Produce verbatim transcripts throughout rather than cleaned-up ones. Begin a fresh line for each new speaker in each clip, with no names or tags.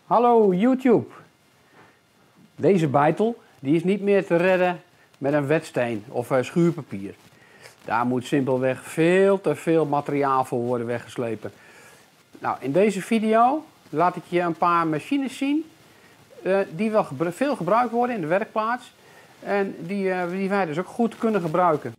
Hallo YouTube. Deze beitel die is niet meer te redden met een wetsteen of schuurpapier. Daar moet simpelweg veel te veel materiaal voor worden weggeslepen. Nou, in deze video laat ik je een paar machines zien uh, die wel gebru veel gebruikt worden in de werkplaats. En die, uh, die wij dus ook goed kunnen gebruiken.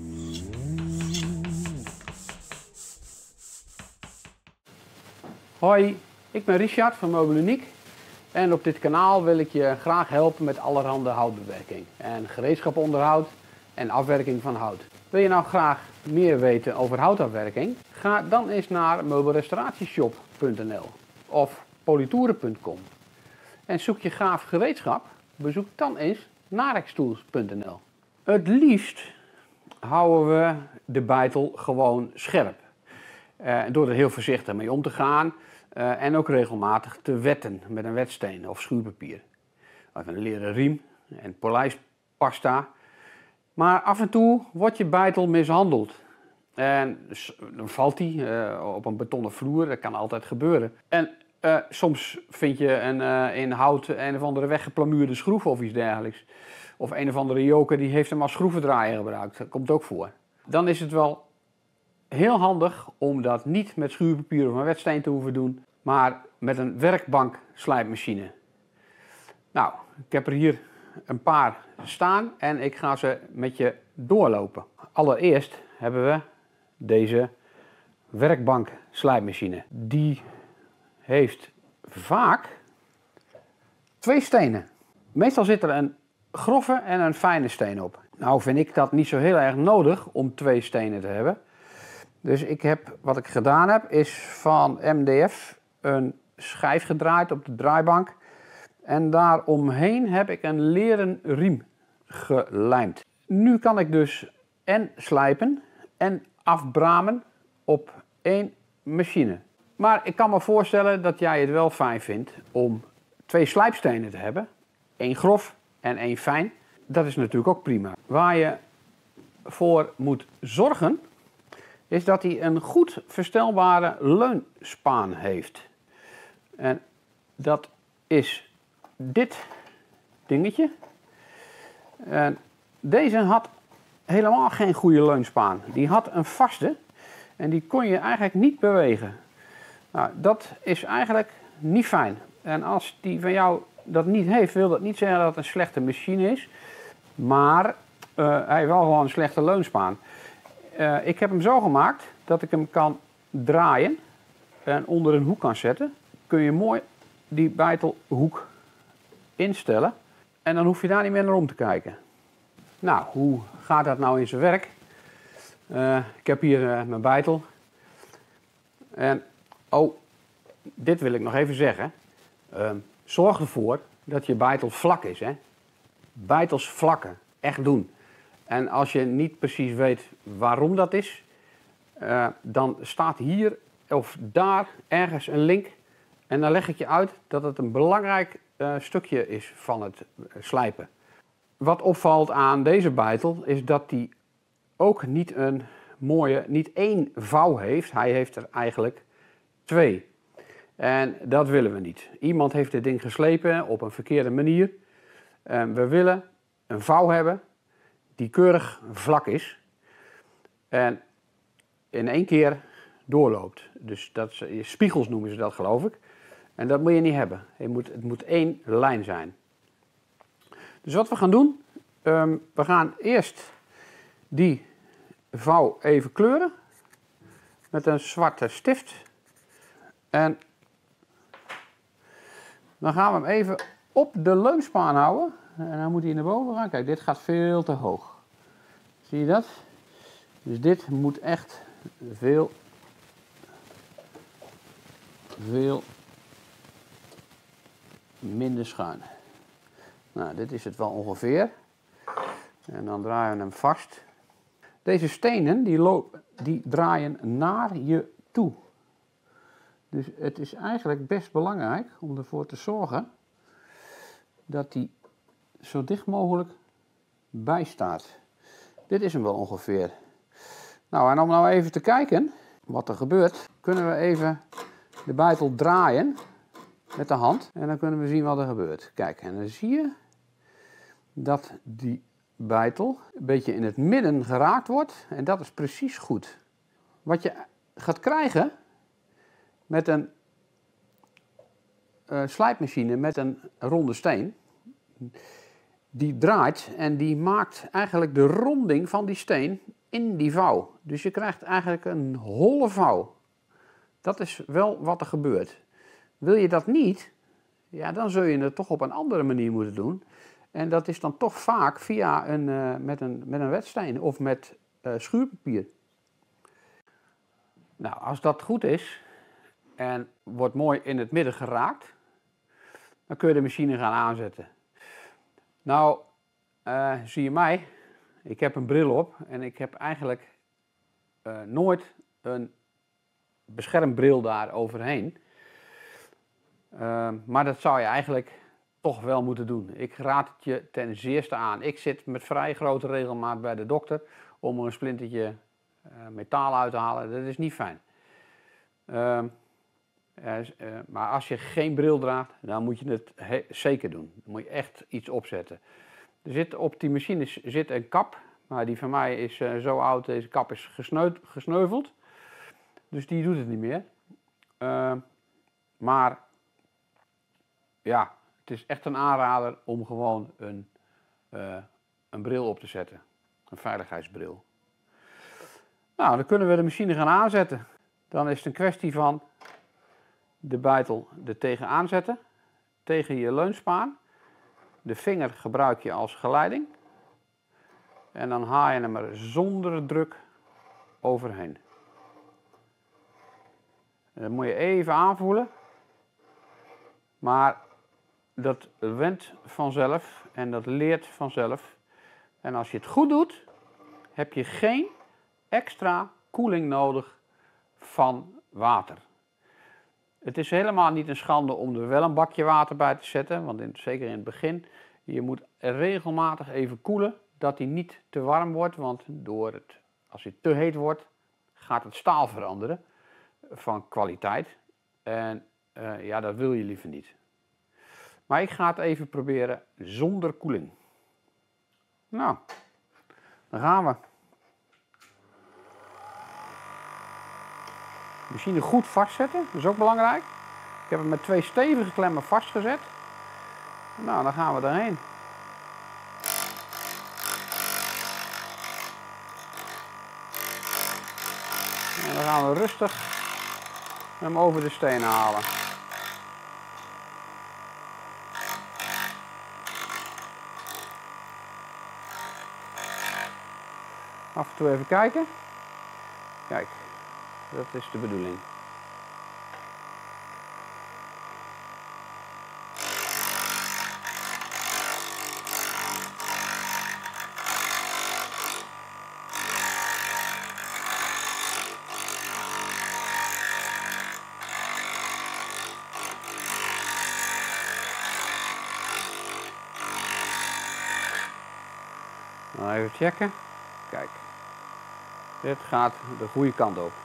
Hoi, ik ben Richard van Mobiluniek. En op dit kanaal wil ik je graag helpen met allerhande houtbewerking. En gereedschaponderhoud en afwerking van hout. Wil je nou graag meer weten over houtafwerking? Ga dan eens naar meubelrestauratieshop punt n l of politoeren punt com. En zoek je gaaf gereedschap? Bezoek dan eens narextools punt n l. Het liefst houden we de beitel gewoon scherp. Uh, door er heel voorzichtig mee om te gaan. Uh, en ook regelmatig te wetten met een wetsteen of schuurpapier. Of een leren riem en polijspasta. Maar af en toe wordt je beitel mishandeld. En dan valt die uh, op een betonnen vloer, dat kan altijd gebeuren. En uh, soms vind je een, uh, in hout een of andere weggeplamuurde schroef of iets dergelijks. Of een of andere joker die heeft hem als schroevendraaier gebruikt. Dat komt ook voor. Dan is het wel heel handig om dat niet met schuurpapier of een wetsteen te hoeven doen, maar met een werkbank slijpmachine. Nou, ik heb er hier een paar staan en ik ga ze met je doorlopen. Allereerst hebben we deze werkbank slijpmachine. Die heeft vaak twee stenen. Meestal zit er een grove en een fijne steen op. Nou vind ik dat niet zo heel erg nodig om twee stenen te hebben. Dus ik heb, wat ik gedaan heb, is van M D F een schijf gedraaid op de draaibank. En daaromheen heb ik een leren riem gelijmd. Nu kan ik dus en slijpen en afbramen op één machine. Maar ik kan me voorstellen dat jij het wel fijn vindt om twee slijpstenen te hebben. Één grof en één fijn. Dat is natuurlijk ook prima. Waar je voor moet zorgen is dat hij een goed verstelbare leunspaan heeft. En dat is dit dingetje. En deze had helemaal geen goede leunspaan. Die had een vaste en die kon je eigenlijk niet bewegen. Nou, dat is eigenlijk niet fijn. En als die van jou dat niet heeft, wil dat niet zeggen dat het een slechte machine is. Maar uh, hij heeft wel gewoon een slechte leunspaan. Uh, ik heb hem zo gemaakt dat ik hem kan draaien en onder een hoek kan zetten. Kun je mooi die beitelhoek instellen en dan hoef je daar niet meer naar om te kijken. Nou, hoe gaat dat nou in zijn werk? Uh, ik heb hier uh, mijn beitel. En, oh, dit wil ik nog even zeggen. Uh, zorg ervoor dat je beitel vlak is. Hè? Beitels vlakken, echt doen. En als je niet precies weet waarom dat is, uh, dan staat hier of daar ergens een link. En dan leg ik je uit dat het een belangrijk uh, stukje is van het uh, slijpen. Wat opvalt aan deze beitel is dat die ook niet een mooie, niet één vouw heeft. Hij heeft er eigenlijk twee. En dat willen we niet. Iemand heeft dit ding geslepen op een verkeerde manier. Uh, we willen een vouw hebben die keurig vlak is en in één keer doorloopt. Dus dat, spiegels noemen ze dat, geloof ik. En dat moet je niet hebben. Je moet, het moet één lijn zijn. Dus wat we gaan doen, um, we gaan eerst die vouw even kleuren met een zwarte stift. En dan gaan we hem even op de leunspaan houden. En dan moet hij naar boven gaan. Kijk, dit gaat veel te hoog. Zie je dat? Dus dit moet echt veel, veel minder schuin. Nou, dit is het wel ongeveer. En dan draaien we hem vast. Deze stenen, die, lopen, die draaien naar je toe. Dus het is eigenlijk best belangrijk om ervoor te zorgen dat die zo dicht mogelijk bij staat. Dit is hem wel ongeveer. Nou, en om nou even te kijken wat er gebeurt, kunnen we even de beitel draaien met de hand. En dan kunnen we zien wat er gebeurt. Kijk, en dan zie je dat die beitel een beetje in het midden geraakt wordt. En dat is precies goed. Wat je gaat krijgen met een uh, slijpmachine met een ronde steen. Die draait en die maakt eigenlijk de ronding van die steen in die vouw. Dus je krijgt eigenlijk een holle vouw. Dat is wel wat er gebeurt. Wil je dat niet, ja, dan zul je het toch op een andere manier moeten doen. En dat is dan toch vaak via een, uh, met, een, met een wetsteen of met uh, schuurpapier. Nou, als dat goed is en wordt mooi in het midden geraakt, dan kun je de machine gaan aanzetten. Nou, uh, zie je mij, ik heb een bril op en ik heb eigenlijk uh, nooit een beschermbril daar overheen. Uh, maar dat zou je eigenlijk toch wel moeten doen. Ik raad het je ten zeerste aan. Ik zit met vrij grote regelmaat bij de dokter om er een splintertje uh, metaal uit te halen. Dat is niet fijn. Uh, uh, uh, maar als je geen bril draagt, dan moet je het zeker doen. Dan moet je echt iets opzetten. Er zit op die machine zit een kap, maar die van mij is uh, zo oud, deze kap is gesneuveld. Dus die doet het niet meer. Uh, maar ja, het is echt een aanrader om gewoon een, uh, een bril op te zetten. Een veiligheidsbril. Nou, dan kunnen we de machine gaan aanzetten. Dan is het een kwestie van de beitel er tegenaan zetten. Tegen je leunspaan. De vinger gebruik je als geleiding. En dan haal je hem er zonder druk overheen. En dat moet je even aanvoelen. Maar dat went vanzelf en dat leert vanzelf. En als je het goed doet, heb je geen extra koeling nodig van water. Het is helemaal niet een schande om er wel een bakje water bij te zetten, want in, zeker in het begin, je moet regelmatig even koelen, dat hij niet te warm wordt, want door het, als hij te heet wordt, gaat het staal veranderen van kwaliteit. En uh, ja, dat wil je liever niet. Maar ik ga het even proberen zonder koeling. Nou, dan gaan we. De machine goed vastzetten, dat is ook belangrijk. Ik heb hem met twee stevige klemmen vastgezet. Nou, dan gaan we daarheen. En dan gaan we rustig hem over de steen halen. Af en toe even kijken. Kijk, dat is de bedoeling. Nou, even checken. Kijk. Dit gaat de goede kant op.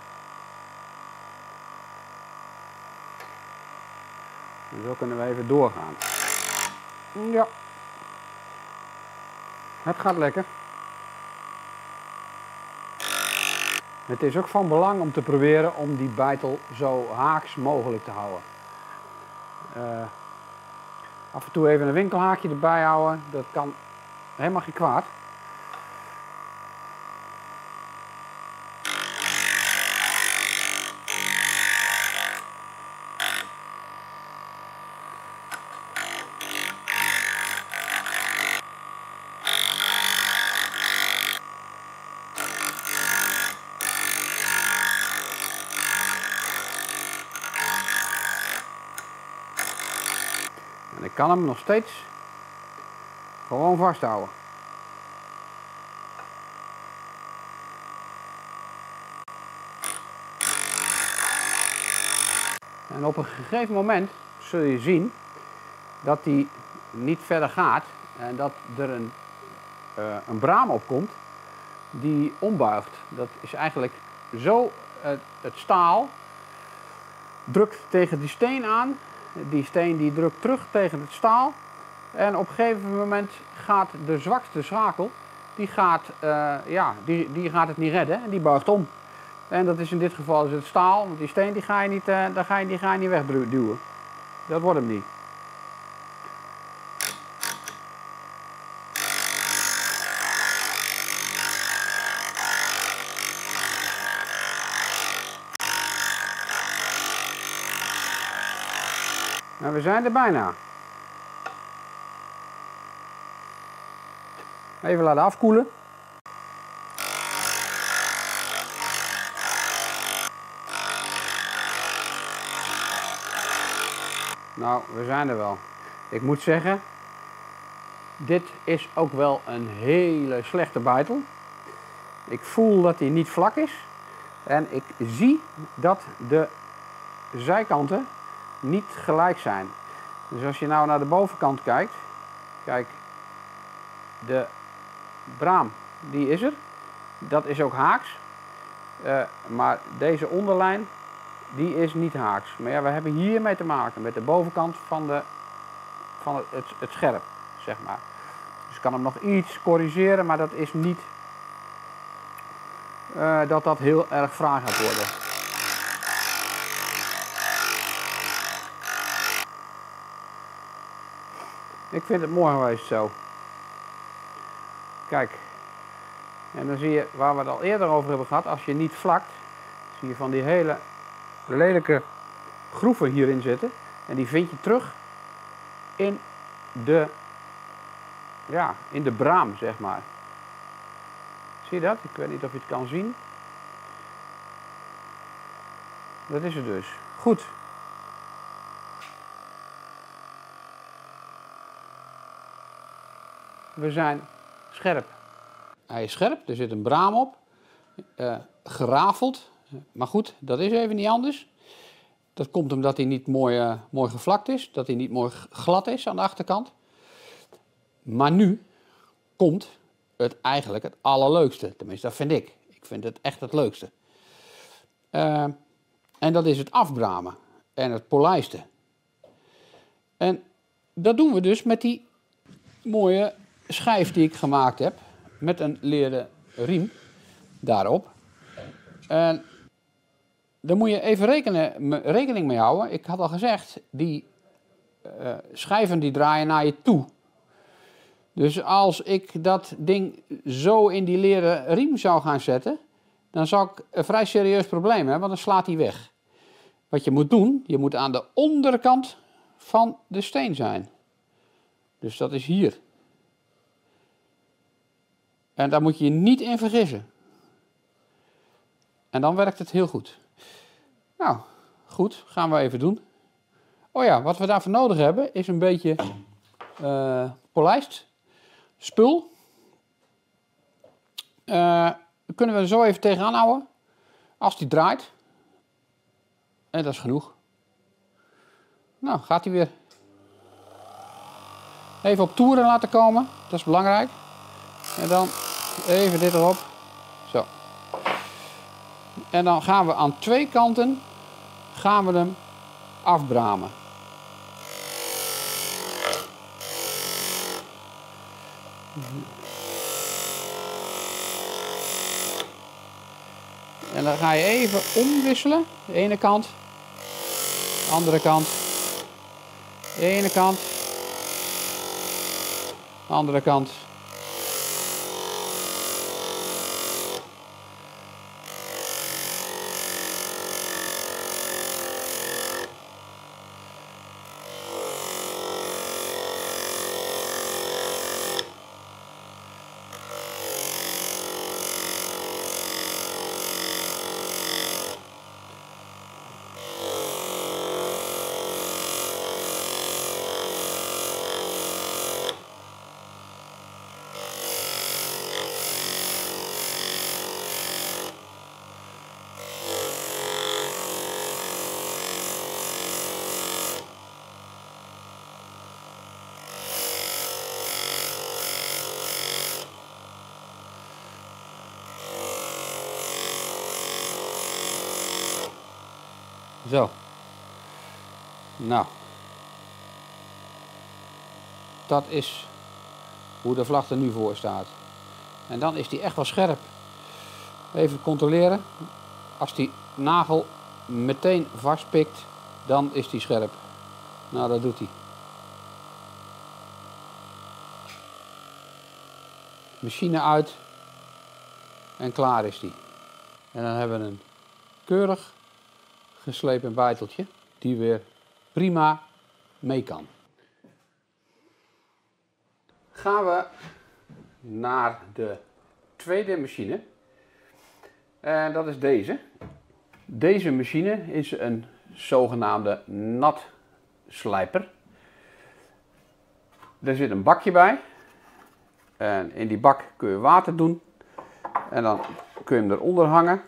En zo kunnen we even doorgaan. Ja. Het gaat lekker. Het is ook van belang om te proberen om die beitel zo haaks mogelijk te houden. Uh, af en toe even een winkelhaakje erbij houden, dat kan helemaal geen kwaad. En ik kan hem nog steeds gewoon vasthouden. En op een gegeven moment zul je zien dat hij niet verder gaat en dat er een, uh, een braam opkomt die ombuigt. Dat is eigenlijk zo uh, het staal drukt tegen die steen aan die steen die drukt terug tegen het staal. En op een gegeven moment gaat de zwakste schakel, die gaat, uh, ja, die, die gaat het niet redden en die buigt om. En dat is in dit geval is het staal, want die steen die ga je niet, uh, daar ga je, die ga je niet wegduwen. Dat wordt hem niet. Nou, we zijn er bijna. Even laten afkoelen. Nou, we zijn er wel. Ik moet zeggen, dit is ook wel een hele slechte beitel. Ik voel dat hij niet vlak is. En ik zie dat de zijkanten niet gelijk zijn. Dus als je nou naar de bovenkant kijkt, kijk, de braam die is er, dat is ook haaks, uh, maar deze onderlijn die is niet haaks. Maar ja, we hebben hiermee te maken met de bovenkant van, de, van het, het, het scherp, zeg maar. Dus ik kan hem nog iets corrigeren, maar dat is niet uh, dat dat heel erg fraai gaat worden. Ik vind het mooi geweest zo. Kijk. En dan zie je, waar we het al eerder over hebben gehad, als je niet vlakt, zie je van die hele lelijke groeven hierin zitten. En die vind je terug in de, ja, in de braam, zeg maar. Zie je dat? Ik weet niet of je het kan zien. Dat is het dus. Goed. We zijn scherp. Hij is scherp, er zit een braam op. Uh, gerafeld. Maar goed, dat is even niet anders. Dat komt omdat hij niet mooi, uh, mooi gevlakt is. Dat hij niet mooi glad is aan de achterkant. Maar nu komt het eigenlijk het allerleukste. Tenminste, dat vind ik. Ik vind het echt het leukste. Uh, en dat is het afbramen. En het polijsten. En dat doen we dus met die mooie schijf die ik gemaakt heb. Met een leren riem daarop. En daar moet je even rekenen, rekening mee houden. Ik had al gezegd, die uh, schijven die draaien naar je toe. Dus als ik dat ding zo in die leren riem zou gaan zetten, dan zou ik een vrij serieus probleem hebben, want dan slaat hij weg. Wat je moet doen, je moet aan de onderkant van de steen zijn. Dus dat is hier. En daar moet je je niet in vergissen. En dan werkt het heel goed. Nou, goed, gaan we even doen. Oh ja, wat we daarvoor nodig hebben is een beetje uh, polijst spul. Uh, kunnen we er zo even tegenaan houden. Als die draait. En dat is genoeg. Nou, gaat hij weer. Even op toeren laten komen. Dat is belangrijk. En dan even dit erop. Zo. En dan gaan we aan twee kanten gaan we hem afbramen. En dan ga je even omwisselen. De ene kant. De andere kant. De ene kant. De andere kant. Zo. Nou, Dat is hoe de vlag er nu voor staat. En dan is die echt wel scherp. Even controleren. Als die nagel meteen vastpikt, dan is die scherp. Nou, dat doet hij. Machine uit. En klaar is die. En dan hebben we een keurig geslepen bijteltje die weer prima mee kan. Gaan we naar de tweede machine. En dat is deze. Deze machine is een zogenaamde natslijper. Er zit een bakje bij. En in die bak kun je water doen. En dan kun je hem eronder hangen.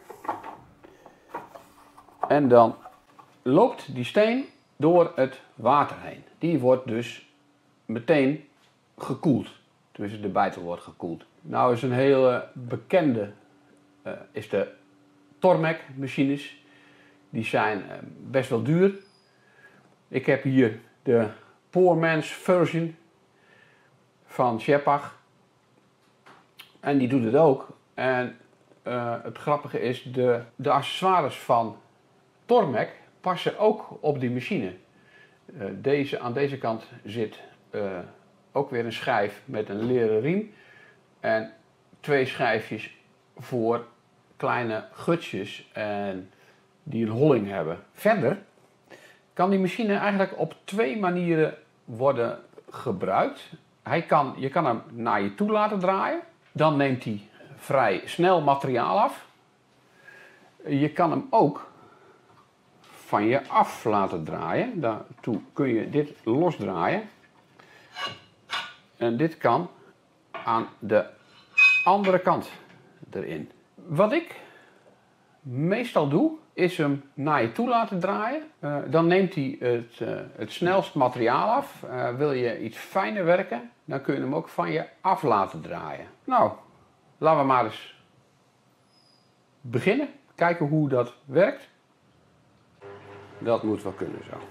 En dan loopt die steen door het water heen. Die wordt dus meteen gekoeld. Dus de bijtel wordt gekoeld. Nou is een hele bekende uh, is de Tormek machines. Die zijn uh, best wel duur. Ik heb hier de Poor Man's Version van Shepard. En die doet het ook. En uh, het grappige is, de, de accessoires van Tormek passen ook op die machine. Uh, deze, aan deze kant zit uh, ook weer een schijf met een leren riem. En twee schijfjes voor kleine gutsjes en die een holling hebben. Verder kan die machine eigenlijk op twee manieren worden gebruikt. Hij kan, je kan hem naar je toe laten draaien. Dan neemt hij vrij snel materiaal af. Je kan hem ook van je af laten draaien. Daartoe kun je dit losdraaien. En dit kan aan de andere kant erin. Wat ik meestal doe, is hem naar je toe laten draaien. Uh, dan neemt hij het, uh, het snelst materiaal af. Uh, wil je iets fijner werken, dan kun je hem ook van je af laten draaien. Nou, laten we maar eens beginnen. Kijken hoe dat werkt. Dat moet wel kunnen zo.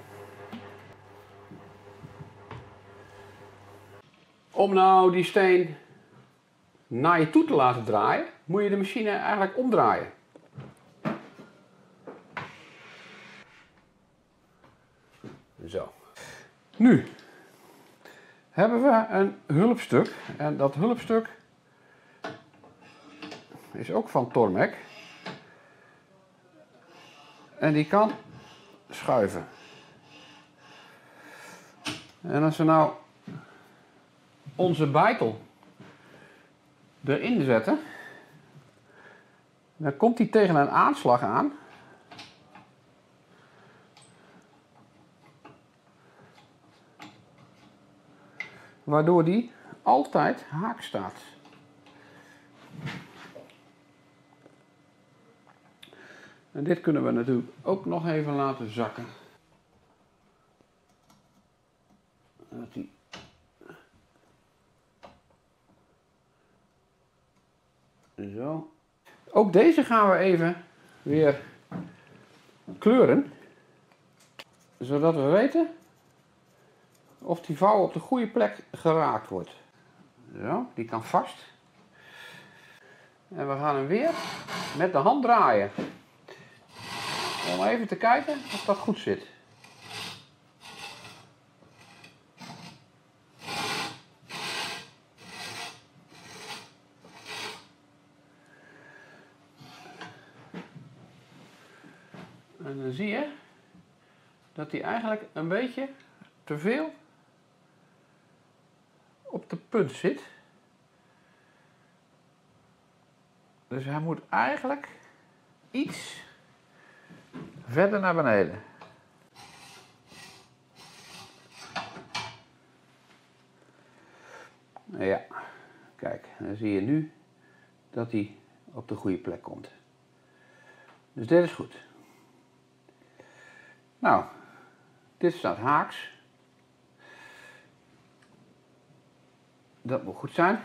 Om nou die steen naar je toe te laten draaien, moet je de machine eigenlijk omdraaien. Zo. Nu hebben we een hulpstuk. En dat hulpstuk is ook van Tormek. En die kan schuiven. En als we nou onze bijtel erin zetten, dan komt hij tegen een aanslag aan. Waardoor die altijd haak staat. En dit kunnen we natuurlijk ook nog even laten zakken. Dat die Zo. Ook deze gaan we even weer kleuren. Zodat we weten of die vouw op de goede plek geraakt wordt. Zo, die kan vast. En we gaan hem weer met de hand draaien. Om even te kijken of dat goed zit. En dan zie je dat hij eigenlijk een beetje te veel op de punt zit. Dus hij moet eigenlijk iets verder naar beneden. Ja, kijk, dan zie je nu dat hij op de goede plek komt. Dus dit is goed. Nou, dit staat haaks. Dat moet goed zijn.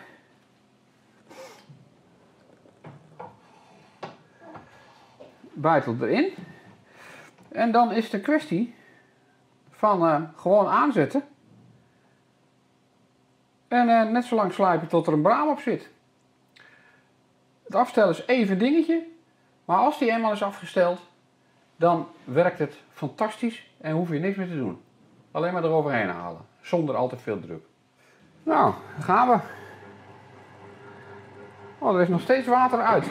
Buitel erin. En dan is het een kwestie van uh, gewoon aanzetten. En uh, net zo lang slijpen tot er een braam op zit. Het afstellen is even een dingetje. Maar als die eenmaal is afgesteld, dan werkt het fantastisch en hoef je niks meer te doen. Alleen maar eroverheen halen, zonder al te veel druk. Nou, daar gaan we. Oh, er is nog steeds water uit.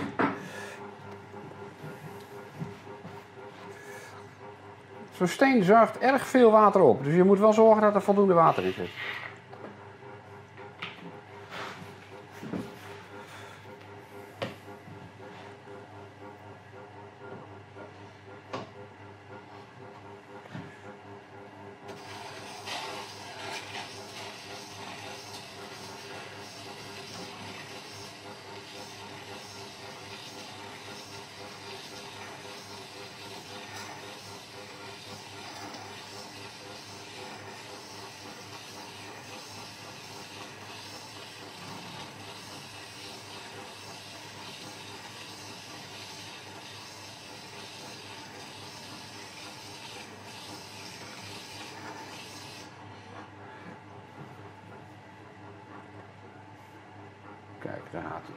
Zo'n steen zuigt erg veel water op, dus je moet wel zorgen dat er voldoende water in zit. Kijk, daar gaat hij.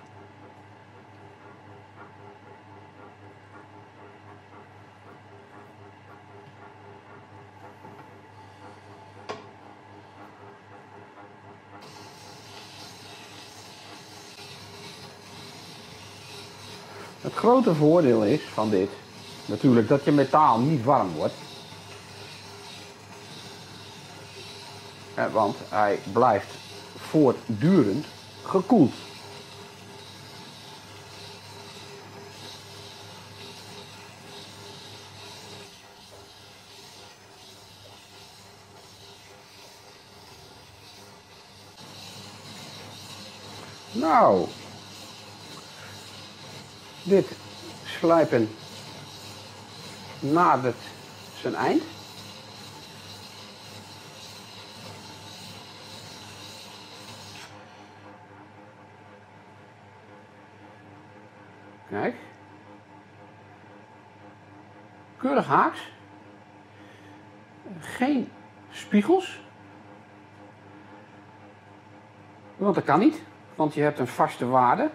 Het grote voordeel is van dit, natuurlijk dat je metaal niet warm wordt. Want hij blijft voortdurend gekoeld. Nou, dit slijpen nadert zijn eind. Kijk. Keurig haaks. Geen spiegels. Want dat kan niet, want je hebt een vaste waarde.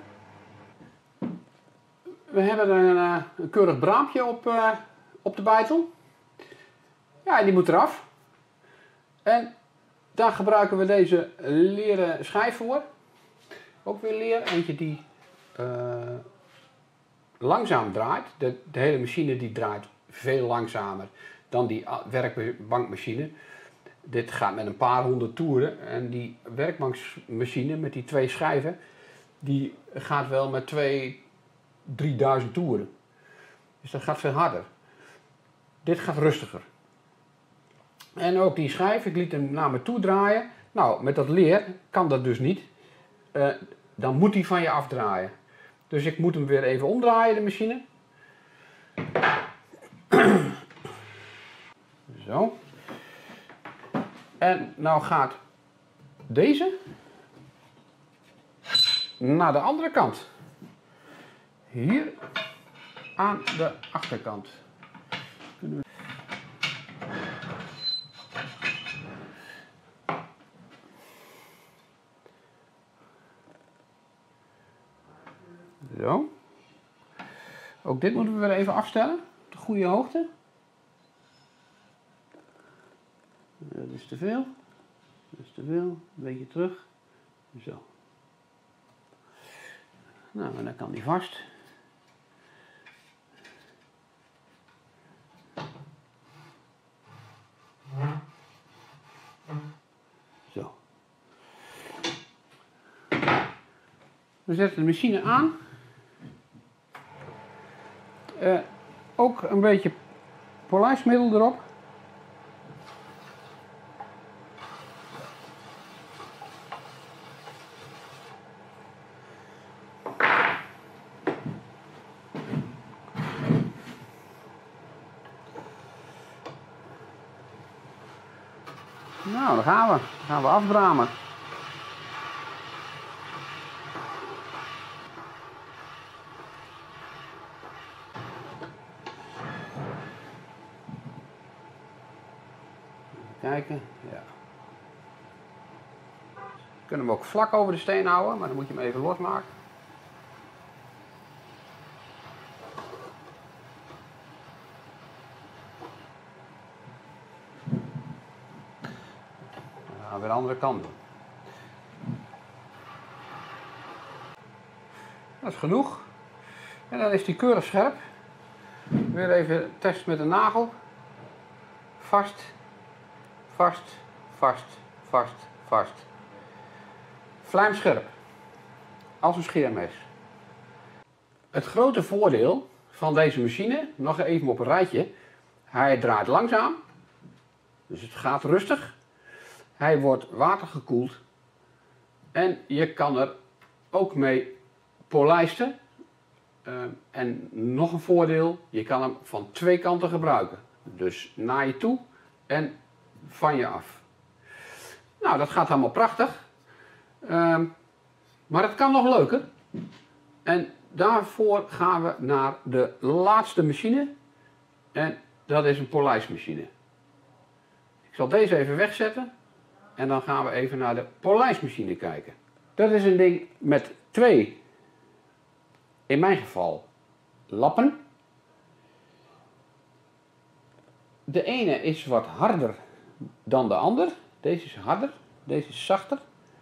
We hebben een, uh, een keurig braampje op, uh, op de bijtel. Ja, die moet eraf. En daar gebruiken we deze leren schijf voor. Ook weer leer, eentje die uh, langzaam draait. De, de hele machine die draait veel langzamer dan die werkbankmachine. Dit gaat met een paar honderd toeren en die werkbankmachine met die twee schijven, die gaat wel met tweeduizend, drieduizend toeren. Dus dat gaat veel harder. Dit gaat rustiger. En ook die schijf, ik liet hem naar me toe draaien. Nou, met dat leer kan dat dus niet. Uh, dan moet hij van je afdraaien. Dus ik moet hem weer even omdraaien, de machine. Zo. En nou gaat deze naar de andere kant. Hier aan de achterkant. Kunnen we... Zo. Ook dit moeten we weer even afstellen. Op de goede hoogte. Dat is te veel. Dat is te veel. Een beetje terug. Zo. Nou, en dan kan die vast. Zo. We zetten de machine aan. Uh, ook een beetje polijstmiddel erop. Nou, daar gaan we. Dan gaan we afbramen. Even kijken. Ja. kunnen we ook vlak over de steen houden, maar dan moet je hem even losmaken. Dan gaan we weer de andere kant doen. Dat is genoeg. En dan is die keurig scherp. Weer even testen met een nagel. Vast, vast, vast, vast, vast. Vlijmscherp. Als een scheermes. Het grote voordeel van deze machine, nog even op een rijtje. Hij draait langzaam. Dus het gaat rustig. Hij wordt watergekoeld. En je kan er ook mee polijsten. Uh, en nog een voordeel, je kan hem van twee kanten gebruiken. Dus naar je toe en van je af. Nou, dat gaat allemaal prachtig. Uh, maar het kan nog leuker. En daarvoor gaan we naar de laatste machine. En dat is een polijstmachine. Ik zal deze even wegzetten. En dan gaan we even naar de polijstmachine kijken. Dat is een ding met twee, in mijn geval, lappen. De ene is wat harder dan de ander. Deze is harder, deze is zachter.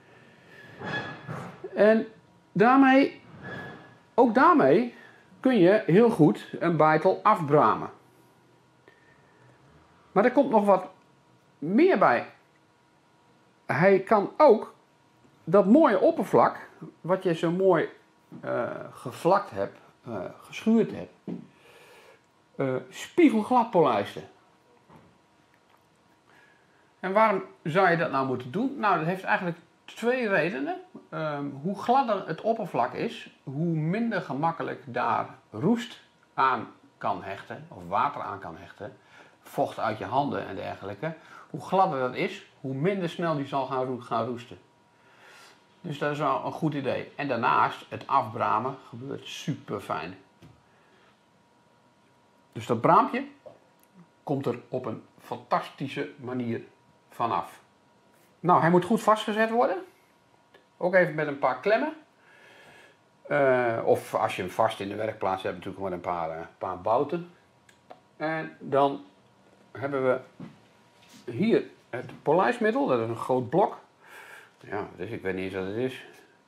En daarmee, ook daarmee kun je heel goed een beitel afbramen. Maar er komt nog wat meer bij. Hij kan ook dat mooie oppervlak, wat je zo mooi uh, gevlakt hebt, uh, geschuurd hebt, uh, spiegelglad polijsten. En waarom zou je dat nou moeten doen? Nou, dat heeft eigenlijk twee redenen. Um, hoe gladder het oppervlak is, hoe minder gemakkelijk daar roest aan kan hechten, of water aan kan hechten, vocht uit je handen en dergelijke. Hoe gladder dat is, hoe minder snel die zal gaan, gaan roesten. Dus dat is wel een goed idee. En daarnaast, het afbramen gebeurt super fijn. Dus dat braampje komt er op een fantastische manier vanaf. Nou, hij moet goed vastgezet worden. Ook even met een paar klemmen. Uh, of als je hem vast in de werkplaats hebt, natuurlijk met een paar, uh, paar bouten. En dan hebben we hier het polijstmiddel. Dat is een groot blok. Ja, dus ik weet niet eens wat het is.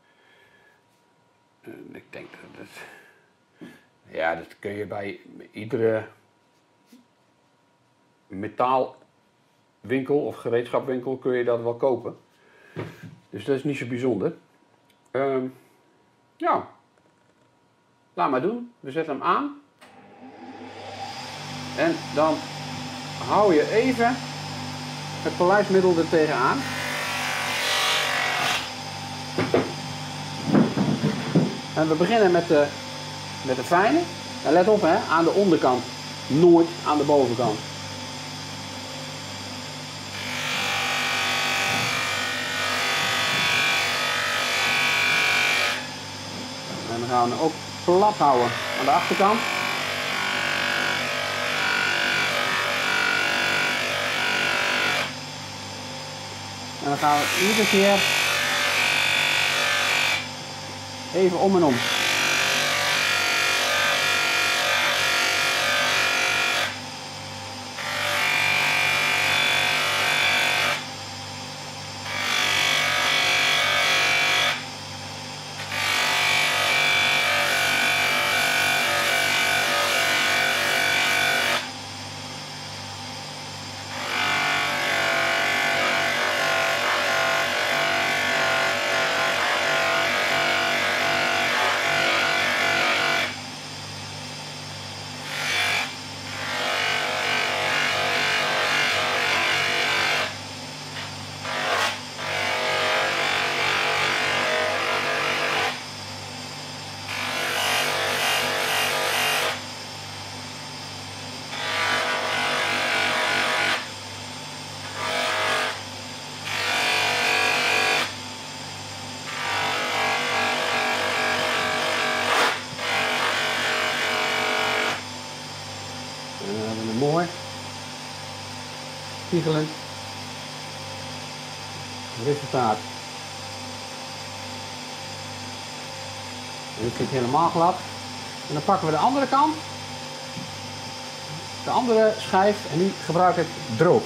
Uh, ik denk dat het... Ja, dat kun je bij iedere metaalwinkel of gereedschapwinkel kun je dat wel kopen. Dus dat is niet zo bijzonder. Uh, ja, laat maar doen. We zetten hem aan. En dan hou je even het polijstmiddel er tegenaan. En we beginnen met de, met de fijne. En let op, hè, aan de onderkant. Nooit aan de bovenkant. En dan gaan we hem ook plat houden aan de achterkant. En dan gaan we iedere keer even om en om. Mooi, spiegelend resultaat. En dit zit helemaal glad. En dan pakken we de andere kant. De andere schijf en die gebruik ik droog.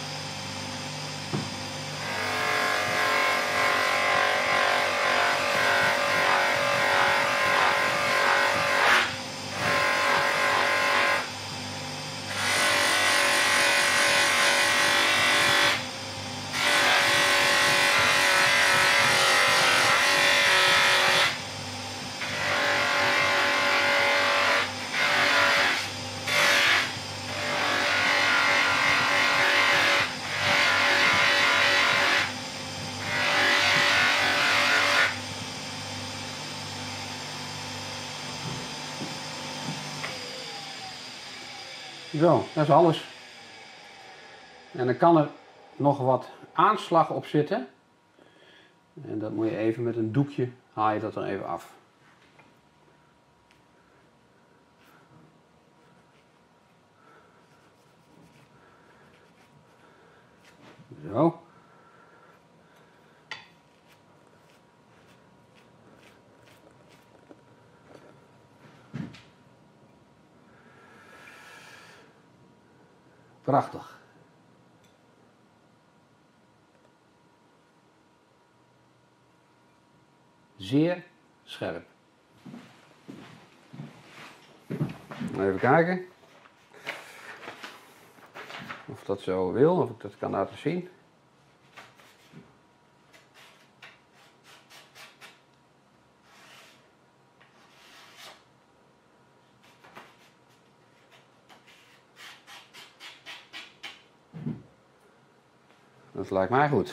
Zo, dat is alles. En dan kan er nog wat aanslag op zitten. En dat moet je even met een doekje, haal je dat er even af. Zo. Prachtig. Zeer scherp. Even kijken of dat zo wil, of ik dat kan laten zien. Dat lijkt mij goed.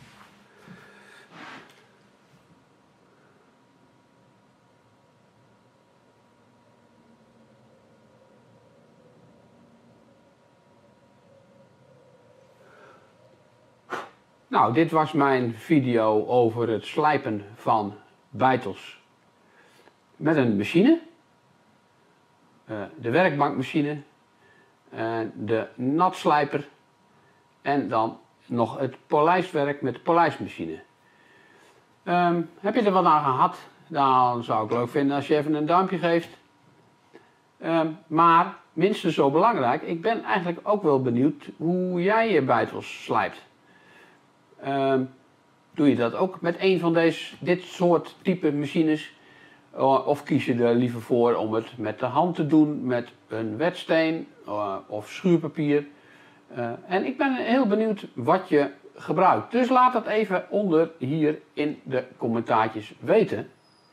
Nou, dit was mijn video over het slijpen van beitels met een machine. Uh, de werkbankmachine, uh, de natslijper en dan nog het polijstwerk met de polijstmachine. Um, heb je er wat aan gehad? Dan zou ik het leuk vinden als je even een duimpje geeft. Um, maar minstens zo belangrijk, ik ben eigenlijk ook wel benieuwd hoe jij je beitels slijpt. Um, doe je dat ook met een van deze, dit soort type machines? Uh, of kies je er liever voor om het met de hand te doen, met een wetsteen uh, of schuurpapier? Uh, en ik ben heel benieuwd wat je gebruikt. Dus laat dat even onder hier in de commentaartjes weten.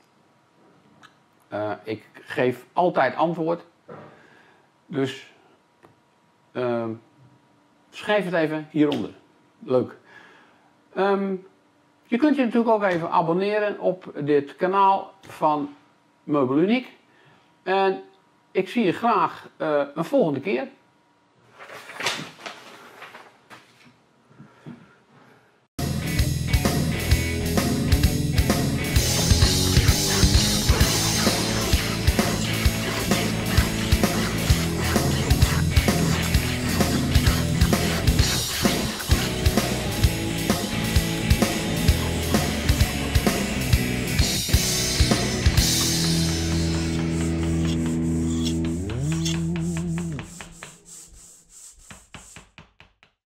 Uh, ik geef altijd antwoord. Dus uh, schrijf het even hieronder. Leuk. Um, je kunt je natuurlijk ook even abonneren op dit kanaal van Meuble Uniek. En ik zie je graag uh, een volgende keer.